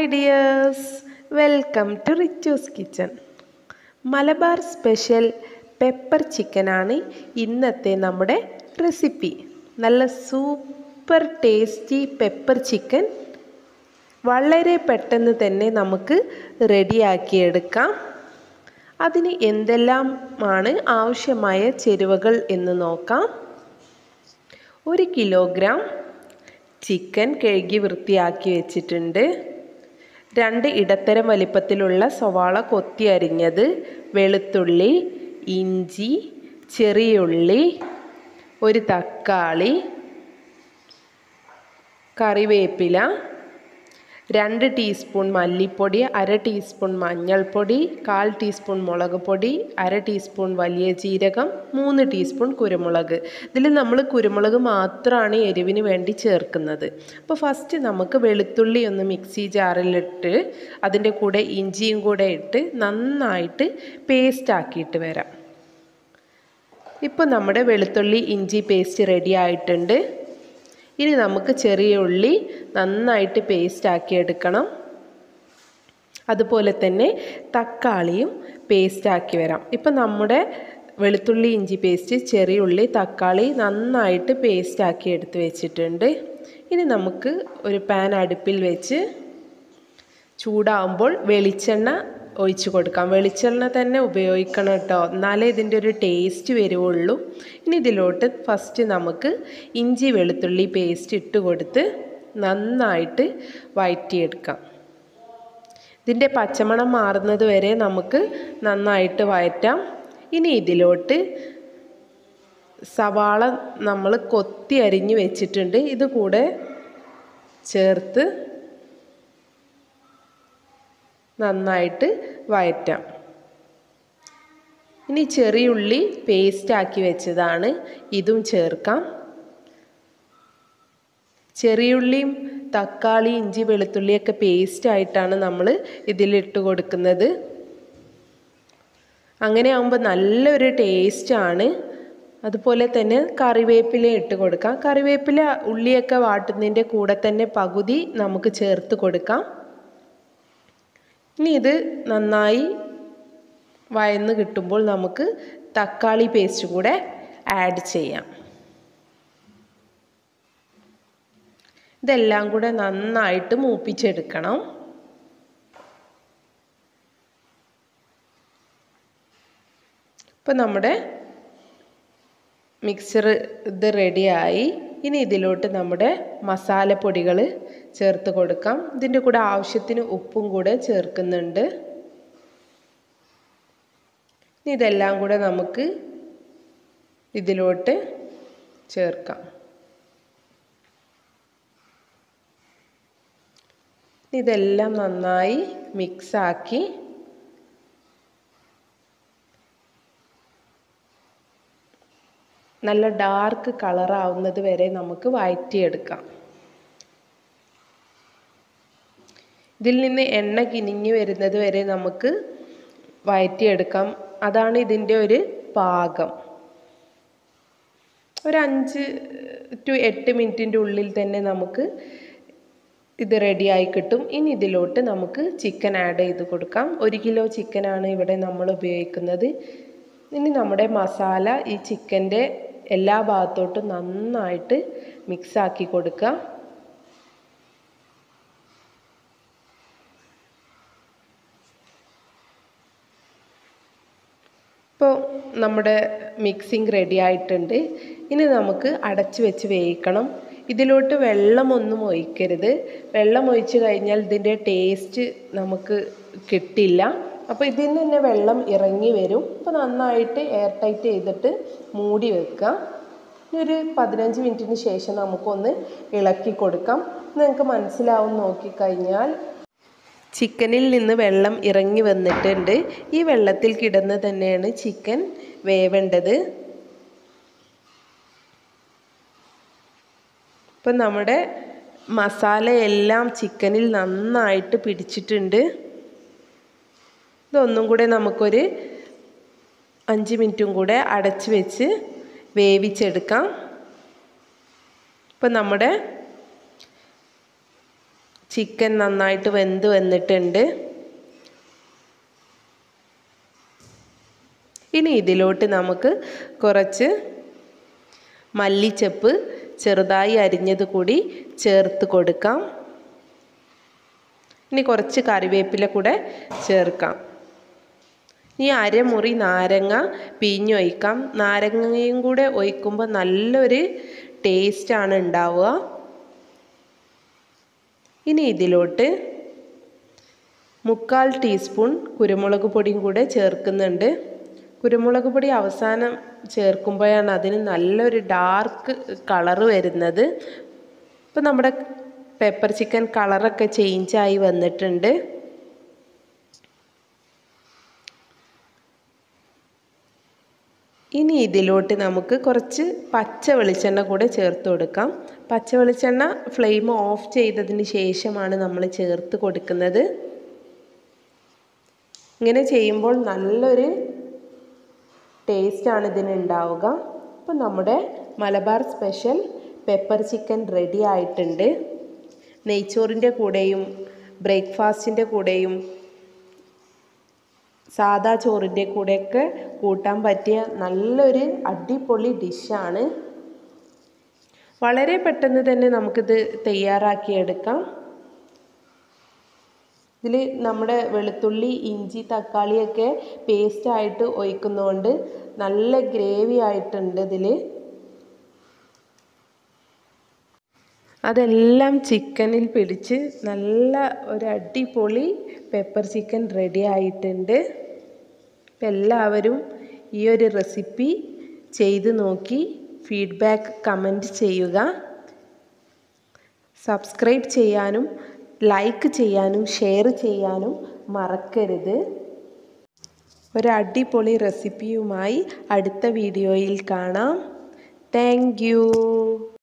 dears, welcome to Richu's Kitchen. Malabar special pepper ചിക്കനാണ് ഇന്നത്തെ നമ്മുടെ റെസിപ്പി. നല്ല സൂപ്പർ ടേസ്റ്റി പെപ്പർ ചിക്കൻ വളരെ പെട്ടെന്ന് തന്നെ നമുക്ക് റെഡിയാക്കിയെടുക്കാം. അതിന് എന്തെല്ലാമാണ് ആവശ്യമായ ചേരുവകൾ എന്ന് നോക്കാം. 1 കിലോഗ്രാം ചിക്കൻ കഴുകി വൃത്തിയാക്കി വെച്ചിട്ടുണ്ട്. 2 ഇടത്തരം വലിപ്പത്തിലുള്ള സവാള കൊത്തി അരിഞ്ഞത്, വെളുത്തുള്ളി, ഇഞ്ചി, ചെറിയുള്ളി, 1 തക്കാളി, കറിവേപ്പില, 2 ടീസ്പൂൺ മല്ലിപ്പൊടി, 1/2 ടീസ്പൂൺ മഞ്ഞൾപ്പൊടി, 1/4 ടീസ്പൂൺ മുളക് പൊടി, 1/2 ടീസ്പൂൺ വലിയ ജീരകം, 3 ടീസ്പൂൺ കുരുമുളക്. ഇതിൽ നമ്മൾ കുരുമുളക് മാത്രമാണ് എരിവിന് വേണ്ടി ചേർക്കുന്നത്. അപ്പോൾ ഫസ്റ്റ് നമുക്ക് വെളുത്തുള്ളി ഒന്ന് മിക്സി ജാറിലിട്ട് അതിൻ്റെ കൂടെ ഇഞ്ചിയും കൂടെ ഇട്ട് നന്നായിട്ട് പേസ്റ്റ് ആക്കിയിട്ട് വരാം. ഇപ്പോൾ നമ്മുടെ വെളുത്തുള്ളി ഇഞ്ചി പേസ്റ്റ് റെഡി ആയിട്ടുണ്ട്. ഇനി നമുക്ക് ചെറിയ ഉള്ളി നന്നായിട്ട് പേസ്റ്റ് ആക്കി എടുക്കണം. അതുപോലെ തന്നെ തക്കാളിയും പേസ്റ്റ് ആക്കി വരാം. ഇപ്പം നമ്മുടെ വെളുത്തുള്ളി ഇഞ്ചി പേസ്റ്റ്, ചെറിയ ഉള്ളി, തക്കാളി നന്നായിട്ട് പേസ്റ്റ് ആക്കി എടുത്ത് വെച്ചിട്ടുണ്ട്. ഇനി നമുക്ക് ഒരു പാൻ അടുപ്പിൽ വെച്ച് ചൂടാകുമ്പോൾ വെളിച്ചെണ്ണ ഒഴിച്ച് കൊടുക്കാം. വെളിച്ചെണ്ണ തന്നെ ഉപയോഗിക്കണം കേട്ടോ, എന്നാലേ ഇതിൻ്റെ ഒരു ടേസ്റ്റ് വരുള്ളൂ. ഇനി ഇതിലോട്ട് ഫസ്റ്റ് നമുക്ക് ഇഞ്ചി വെളുത്തുള്ളി പേസ്റ്റ് ഇട്ട് കൊടുത്ത് നന്നായിട്ട് വഴറ്റിയെടുക്കാം. ഇതിൻ്റെ പച്ചമണം മാറുന്നത് വരെ നമുക്ക് നന്നായിട്ട് വഴറ്റാം. ഇനി ഇതിലോട്ട് സവാള നമ്മൾ കൊത്തി അരിഞ്ഞ് വെച്ചിട്ടുണ്ട്, ഇത് കൂടെ ചേർത്ത് നന്നായിട്ട് വഴറ്റാം. ഇനി ചെറിയുള്ളി പേസ്റ്റ് ആക്കി വെച്ചതാണ്, ഇതും ചേർക്കാം. ചെറിയുള്ളിയും തക്കാളി, ഇഞ്ചി, വെളുത്തുള്ളിയൊക്കെ പേസ്റ്റ് ആയിട്ടാണ് നമ്മൾ ഇതിലിട്ട് കൊടുക്കുന്നത്. അങ്ങനെ ആകുമ്പോൾ നല്ലൊരു ടേസ്റ്റാണ്. അതുപോലെ തന്നെ കറിവേപ്പില ഇട്ട് കൊടുക്കാം. കറിവേപ്പില ഉള്ളിയൊക്കെ വാട്ടുന്നതിൻ്റെ കൂടെ തന്നെ പകുതി നമുക്ക് ചേർത്ത് കൊടുക്കാം. ഇനി ഇത് നന്നായി വഴന്ന് കിട്ടുമ്പോൾ നമുക്ക് തക്കാളി പേസ്റ്റ് കൂടെ ആഡ് ചെയ്യാം. ഇതെല്ലാം കൂടെ നന്നായിട്ട് മൂപ്പിച്ചെടുക്കണം. ഇപ്പോൾ നമ്മുടെ മിക്സർ ഇത് റെഡിയായി. ഇനി ഇതിലോട്ട് നമ്മുടെ മസാലപ്പൊടികൾ ചേർത്ത് കൊടുക്കാം. ഇതിൻ്റെ കൂടെ ആവശ്യത്തിന് ഉപ്പും കൂടെ ചേർക്കുന്നുണ്ട്. ഇനി ഇതെല്ലാം കൂടെ നമുക്ക് ഇതിലോട്ട് ചേർക്കാം. ഇതെല്ലാം നന്നായി മിക്സാക്കി നല്ല ഡാർക്ക് കളറാവുന്നത് വരെ നമുക്ക് വഴറ്റിയെടുക്കാം. ഇതിൽ നിന്ന് എണ്ണ കിനിഞ്ഞു വരുന്നത് വരെ നമുക്ക് വഴറ്റിയെടുക്കാം. അതാണ് ഇതിൻ്റെ ഒരു പാകം. ഒരു 5 to 8 മിനിറ്റിൻ്റെ ഉള്ളിൽ തന്നെ നമുക്ക് ഇത് റെഡിയായി കിട്ടും. ഇനി ഇതിലോട്ട് നമുക്ക് ചിക്കൻ ആഡ് ചെയ്ത് കൊടുക്കാം. 1 കിലോ ചിക്കനാണ് ഇവിടെ നമ്മൾ ഉപയോഗിക്കുന്നത്. ഇനി നമ്മുടെ മസാല ഈ ചിക്കൻ്റെ എല്ലാ ഭാഗത്തോട്ടും നന്നായിട്ട് മിക്സാക്കി കൊടുക്കുക. ഇപ്പോൾ നമ്മുടെ മിക്സിങ് റെഡി ആയിട്ടുണ്ട്. ഇനി നമുക്ക് അടച്ച് വെച്ച് വേവിക്കണം. ഇതിലോട്ട് വെള്ളമൊന്നും ഒഴിക്കരുത്. വെള്ളം ഒഴിച്ച് കഴിഞ്ഞാൽ ഇതിൻ്റെ ടേസ്റ്റ് നമുക്ക് കിട്ടില്ല. അപ്പോൾ ഇതിൽ നിന്ന് തന്നെ വെള്ളം ഇറങ്ങി വരും. അപ്പോൾ നന്നായിട്ട് എയർ ടൈറ്റ് ചെയ്തിട്ട് മൂടി വെക്കുക. ഒരു 15 മിനിറ്റിന് ശേഷം നമുക്കൊന്ന് ഇളക്കി കൊടുക്കാം. നിങ്ങൾക്ക് മനസ്സിലാവും നോക്കിക്കഴിഞ്ഞാൽ ചിക്കനിൽ നിന്ന് വെള്ളം ഇറങ്ങി വന്നിട്ടുണ്ട്. ഈ വെള്ളത്തിൽ കിടന്ന് തന്നെയാണ് ചിക്കൻ വേവേണ്ടത്. ഇപ്പം നമ്മുടെ മസാലയെല്ലാം ചിക്കനിൽ നന്നായിട്ട് പിടിച്ചിട്ടുണ്ട്. ഇതൊന്നും കൂടെ നമുക്കൊരു 5 മിനിറ്റും കൂടെ അടച്ച് വെച്ച് വേവിച്ചെടുക്കാം. ഇപ്പം നമ്മുടെ ചിക്കൻ നന്നായിട്ട് വെന്ത് വന്നിട്ടുണ്ട്. ഇനി ഇതിലോട്ട് നമുക്ക് കുറച്ച് മല്ലിച്ചപ്പ് ചെറുതായി അരിഞ്ഞത് കൂടി ചേർത്ത് കൊടുക്കാം. ഇനി കുറച്ച് കറിവേപ്പില കൂടെ ചേർക്കാം. ഈ അരമുറി നാരങ്ങ പിഴിഞ്ഞൊഴിക്കാം. നാരങ്ങയും കൂടെ ഒഴിക്കുമ്പോൾ നല്ലൊരു ടേസ്റ്റാണ് ഉണ്ടാവുക. ഇനി ഇതിലോട്ട് 1/4 ടീസ്പൂൺ കുരുമുളക് പൊടിയും കൂടെ ചേർക്കുന്നുണ്ട്. കുരുമുളക് പൊടി അവസാനം ചേർക്കുമ്പോഴാണ് അതിന് നല്ലൊരു ഡാർക്ക് കളറ് വരുന്നത്. ഇപ്പം നമ്മുടെ പെപ്പർ ചിക്കൻ കളറൊക്കെ ചേഞ്ചായി വന്നിട്ടുണ്ട്. ഇനി ഇതിലോട്ട് നമുക്ക് കുറച്ച് പച്ച വെളിച്ചെണ്ണ കൂടെ ചേർത്ത് കൊടുക്കാം. പച്ച വെളിച്ചെണ്ണ ഫ്ലെയിം ഓഫ് ചെയ്തതിന് ശേഷമാണ് നമ്മൾ ചേർത്ത് കൊടുക്കുന്നത്. ഇങ്ങനെ ചെയ്യുമ്പോൾ നല്ലൊരു ടേസ്റ്റാണ് ഇതിനുണ്ടാവുക. അപ്പോൾ നമ്മുടെ Malabar special pepper chicken ready ആയിട്ടുണ്ട്. നെയ്ച്ചോറിൻ്റെ കൂടെയും ബ്രേക്ക്ഫാസ്റ്റിൻ്റെ കൂടെയും സാദാ ചോറിൻ്റെ കൂടെയൊക്കെ കൂട്ടാൻ പറ്റിയ നല്ലൊരു അടിപൊളി ഡിഷാണ്. വളരെ പെട്ടെന്ന് തന്നെ നമുക്കിത് തയ്യാറാക്കിയെടുക്കാം. ഇതിൽ നമ്മുടെ വെളുത്തുള്ളി, ഇഞ്ചി, തക്കാളിയൊക്കെ പേസ്റ്റായിട്ട് ഒഴിക്കുന്നതുകൊണ്ട് നല്ല ഗ്രേവി ആയിട്ടുണ്ട് ഇതിൽ. അതെല്ലാം ചിക്കനിൽ പിടിച്ച് നല്ല ഒരു അടിപൊളി പെപ്പർ ചിക്കൻ റെഡി ആയിട്ടുണ്ട്. എല്ലാവരും ഈ ഒരു റെസിപ്പി ചെയ്ത് നോക്കി ഫീഡ്ബാക്ക് കമൻറ്റ് ചെയ്യുക. സബ്സ്ക്രൈബ് ചെയ്യാനും ലൈക്ക് ചെയ്യാനും ഷെയർ ചെയ്യാനും മറക്കരുത്. ഒരു അടിപൊളി റെസിപ്പിയുമായി അടുത്ത വീഡിയോയിൽ കാണാം. Thank U.